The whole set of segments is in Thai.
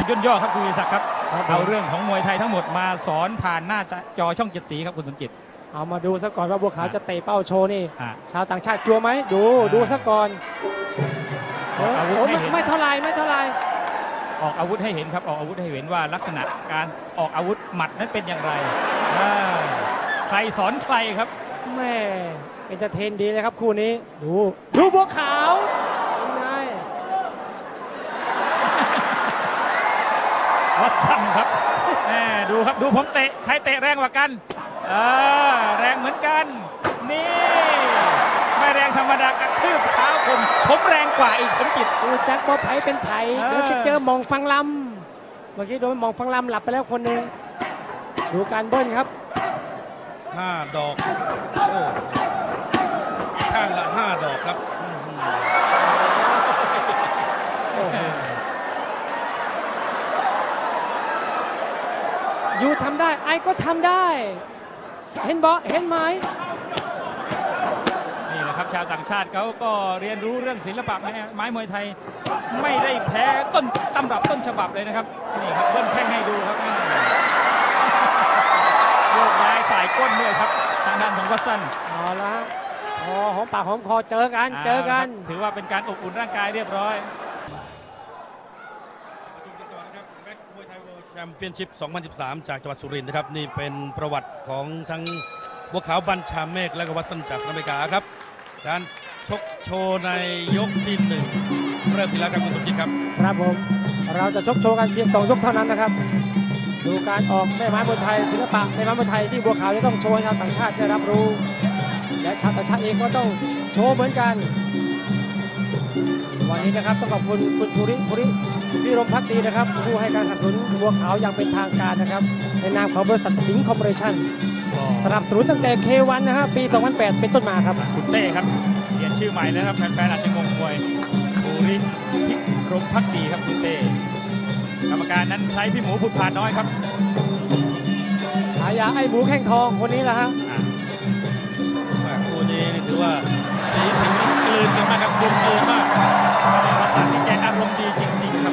ย่อๆครับคุณวิศักดิ์ครับเอาเรื่องของมวยไทยทั้งหมดมาสอนผ่านหน้าจอช่อง7 สีครับคุณสมจิตเอามาดูซะก่อนว่าบัวขาวจะเตะเป้าโชว์นี่ชาวต่างชาติกลัวไหมดูซะก่อนไม่เท่าไรออกอาวุธให้เห็นครับออกอาวุธให้เห็นว่าลักษณะการออกอาวุธหมัดนั้นเป็นอย่างไรใครสอนใครครับแม่เอนเตอร์เทนดีเลยครับคู่นี้ดูบัวขาวยังไงวัดสั่งครับดูครับดูผมเตะใครเตะแรงกว่ากันแรงเหมือนกันนี่ไม่แรงธรรมดากระทืบเท้าผมแรงกว่าอีกสมจิตดูแจ็คบอลไผ่เป็นไผ่เดี๋ยวจะเจอมองฟังลำเมื่อกี้โดนมองฟังลำหลับไปแล้วคนหนึ่งดูการเบิ้ลครับ 5 ดอกโอ้ข้างละ5 ดอกครับยูทำได้ไอ้ก็ทำได้เห็นไหมนี่แหละครับชาวต่างชาติเขาก็เรียนรู้เรื่องศิลปะไม้มวยไทยไม่ได้แพ้ต้นตำรับต้นฉบับเลยนะครับนี่ครับเบิ้ลแข้งให้ดูครับโยกย้ายสายก้นด้วยครับทางด้านของวัตสันเอาละหอมปากหอมคอเจอกันถือว่าเป็นการอบอุ่นร่างกายเรียบร้อยแชมเปี้ยนชิพ 2013 จากจังหวัดสุรินทร์นะครับนี่เป็นประวัติของทั้งบัวขาวบัญชาเมฆและก็วัตสันจากสหรัฐอเมริกาครับการชกโชว์ในยกที่1เริ่มทีแล้วครับคุณสมจิตครับครับผมเราจะชกโชว์กันเพียง2 ยกเท่านั้นนะครับดูการออกแม่ไม้มวยไทยศิลปะแม่ไม้มวยไทยที่บัวขาวจะต้องโชว์ให้ชาวต่างชาติได้รับรู้และชาวต่างชาติเองก็ต้องโชว์เหมือนกันวันนี้นะครับต้องขอบคุณคุณภูริพิรมภักดีนะครับผู้ให้การสนับสนุนบัวขาวอย่างเป็นทางการนะครับในนามของบริษัทสิงห์คอร์ปอเรชั่นสนับสนุนตั้งแต่ K1 นะฮะปี 2008 เป็นต้นมาครับคุณเต้ครับเปลี่ยนชื่อใหม่แล้วครับแฟนๆอาจจะงงมวยภูริพิรมภักดีครับคุณเต้กรรมการนั้นใช้พี่หมูผุดผ่านน้อยครับฉายาไอ้หมูแข้งทองคนนี้แหละฮะคู่นี้ถือว่าสีผิวกลืนกันมากครับกลมกลืนมากวัสันนี่แกอารมณ์ดีจริงๆครับ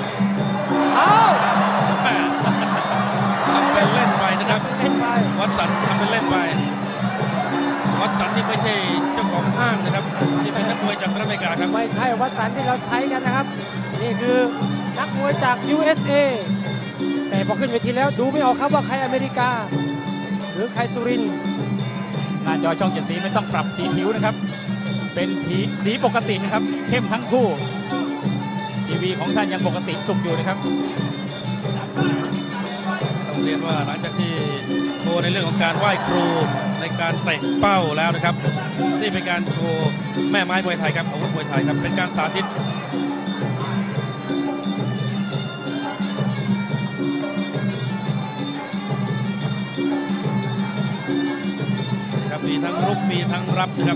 ทำเป็นเล่นไปนะครับวัสันทำเป็นเล่นไปวัสันที่ไม่ใช่เจ้าของห้างนะครับที่เป็นนักมวยจากสหรัฐอเมริกาครับไม่ใช่วัสันที่เราใช้กันนะครับนี่คือนักมวยจาก USA แต่พอขึ้นเวทีแล้วดูไม่ออกครับว่าใครอเมริกาหรือใครสุรินทร์หน้าจอช่อง7 สีไม่ต้องปรับสีผิวนะครับเป็นสีปกตินะครับเข้มทั้งคู่ทีวีของท่านยังปกติสุกอยู่นะครับต้องเรียนว่าหลังจากที่โชว์ในเรื่องของการไหว้ครูในการเตะเป้าแล้วนะครับนี่เป็นการโชว์แม่ไม้มวยไทยครับอาวุธมวยไทยครับเป็นการสาธิตมีทั้งรุกมีทั้งรับนะครับ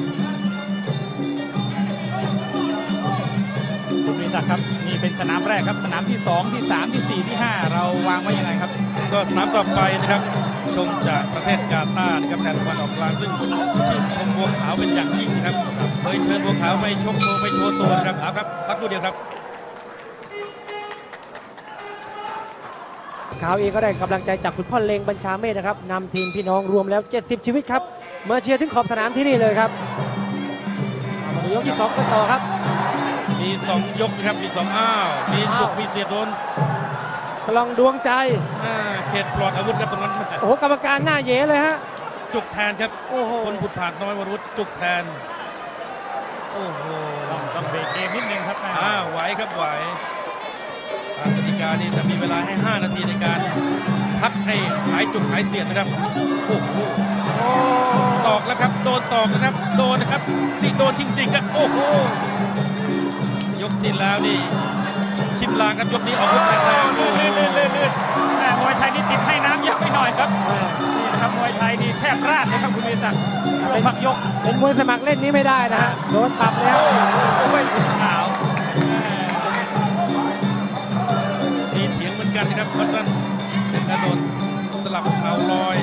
คุณวิศักดิ์ครับนี่เป็นสนามแรกครับสนามที่2ที่3ที่4ที่5เราวางไว้ยังไงครับก็สนามต่อไปนะครับชมจากประเทศกาตาร์นะครับแทนตะวันออกกลางซึ่งชื่นชมบัวขาวเป็นอย่างยิ่งนะครับเคยเชิญบัวขาวไปชกโชว์ไปโชว์ตัวนะครับเอาครับพักดูเดียวครับขาวเองก็ได้กำลังใจจากคุณพ่อเล็งบัญชาเมฆนะครับนำทีมพี่น้องรวมแล้ว70 ชีวิตครับมาเชียร์ถึงขอบสนามที่นี่เลยครับยกที่2กันต่อครับมี2 ยกนะครับมี2มีจุกมีเสียโดนกลองดวงใจเขตปลอดอาวุธครับตรงนั้นโอ้โหกรรมการหน้าเย๋เลยฮะจุกแทนครับโอ้โหคนผุดผ่านน้อยวรุษจุกแทนโอ้โหต้องเบรกเกมนิดนึงครับไหวครับไหวกติกานี่จะมีเวลาให้5 นาทีในการพักให้หายจุกหายเสียดนะครับโอ้โหศอกแล้วครับโดนศอกนะครับโดนนะครับนี่โดนจริงๆครับโอ้โหยกที่แล้วนี่ชิมลางครับยกนี้ออกอาวุธแรงๆลื่นมวยไทยนี่ติดให้น้ำเยอะไปหน่อยครับนี่นะครับมวยไทยนี่แทบราดเลยครับคุณวิศักดิ์ช่วงพักยกเป็นมวยสมัครเล่นนี้ไม่ได้นะฮะโดนปรับแล้วไม่ขาวมีเถียงเหมือนกันนะครับวัตสันกระโดดสลับเข่าลอย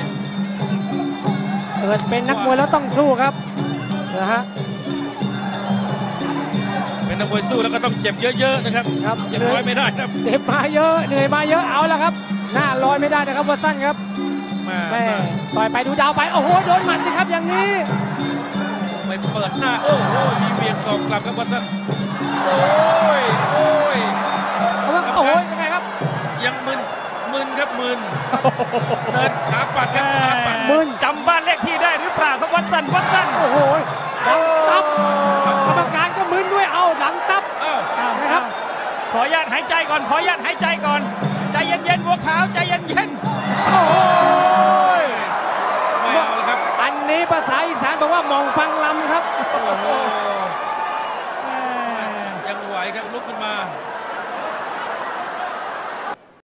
เกิดเป็นนักมวยแล้วต้องสู้ครับนะฮะเเป็นนักมวยสู้แล้วก็ต้องเจ็บเยอะๆนะครับครับเจ็บน้อยไม่ได้ครับเจ็บมาเยอะเหนื่อยมาเยอะเอาแล้วครับ หน้าลอยไม่ได้นะครับวัตสันครับแม่แม่ต่อยไปดูดาวไปโอ้โหโดนหมัดสิครับอย่างนี้ไม่เปิดหน้าโอ้โหมีเวียงศอกกลับครับวัตสันโอ้ยโอ้ยเพราะว่าโอ้โหยังไงครับยังมึนครับมึนเดินขาปัดครับขาปัดมึนจำบ้านเลขที่ได้หรือเปล่าครับวัตสันโอ้โหหลังตับกรรมการก็มึนด้วยเอาหลังตับอ้าวนะครับขออนุญาตหายใจก่อน ขออนุญาตหายใจก่อน ใจเย็นๆบัวขาว ใจเย็นโอ้โหไม่เอาแล้วครับอันนี้ภาษาอีสานบอกว่ามองฟังลำครับโอ้โหๆยังไหวครับลุกขึ้นมา